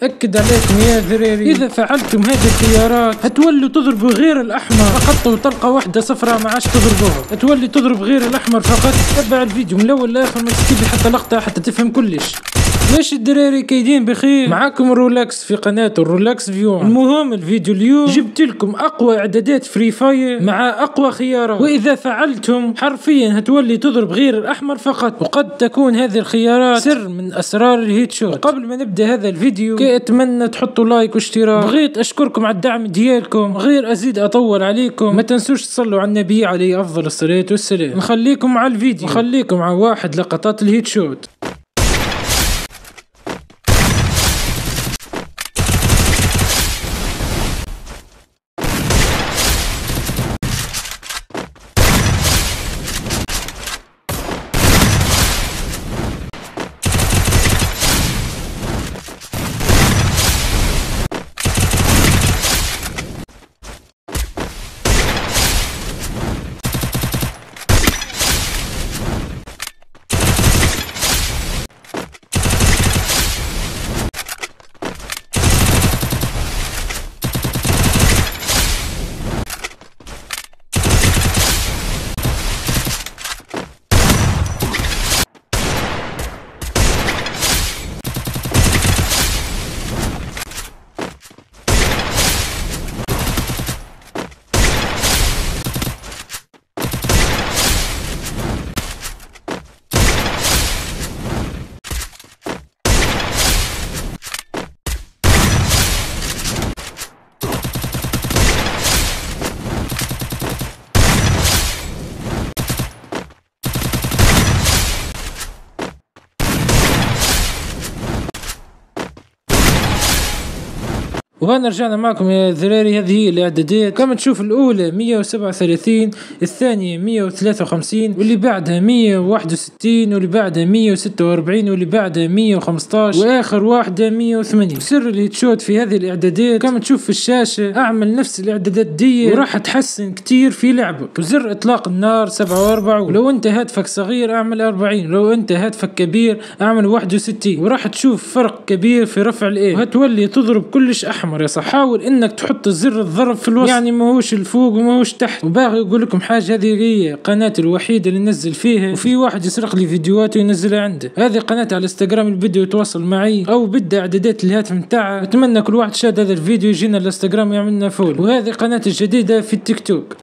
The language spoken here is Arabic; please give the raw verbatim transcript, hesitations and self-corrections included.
أكد عليكم يا ذريري، إذا فعلتم هذه الخيارات هتولوا تضربوا غير الأحمر فقط، وطلقة واحدة صفراء ما عادش تضربوها، هتولي تضرب غير الأحمر فقط. تبع الفيديو من الأول لآخر، ما تسكيب حتى لقطة حتى تفهم كلش. ليش الدراري كايدين بخير؟ معاكم رولكس في قناة الرولكس فيو. المهم الفيديو اليوم جبت لكم أقوى إعدادات فري فاير مع أقوى خيارات، وإذا فعلتم حرفيا هتولي تضرب غير الأحمر فقط، وقد تكون هذه الخيارات سر من أسرار الهيت شوت. قبل ما نبدأ هذا الفيديو كي أتمنى تحطوا لايك واشتراك. بغيت أشكركم على الدعم ديالكم، غير أزيد أطول عليكم ما تنسوش تصلوا على النبي عليه أفضل الصلاة والسلام. نخليكم على الفيديو، نخليكم على واحد لقطات الهيت شوت. وهنا رجعنا معكم يا ذراري. هذه هي الاعدادات، كما تشوف الاولى مية وسبعة وثلاثين، الثانية مية وثلاثة وخمسين، واللي بعدها مية وواحد وستين، واللي بعدها مية وستة وأربعين، واللي بعدها مية وخمسطاش، واخر واحدة مية وثمانين. سر الهيت شوت في هذه الاعدادات كما تشوف في الشاشة، اعمل نفس الاعدادات دي وراح تحسن كتير في لعبك. وزر اطلاق النار سبعة وأربعين، ولو انت هاتفك صغير اعمل أربعين، لو انت هاتفك كبير اعمل واحد وستين، وراح تشوف فرق كبير في رفع الايه، وهتولي تضرب كلش احمر يا صح. حاول انك تحط الزر الضرب في الوسط، يعني ماهوش الفوق وماهوش تحت. وباغي اقول لكم حاجه، هذه هي قناتي الوحيده اللي ننزل فيها، وفي واحد يسرق لي فيديوهات وينزلها عنده. هذه قناتي على الانستغرام، اللي بده يتواصل معي او بده اعدادات الهاتف نتاعه، اتمنى كل واحد شاهد هذا الفيديو يجينا الانستغرام ويعملنا فول. وهذه قناتي الجديده في التيك توك.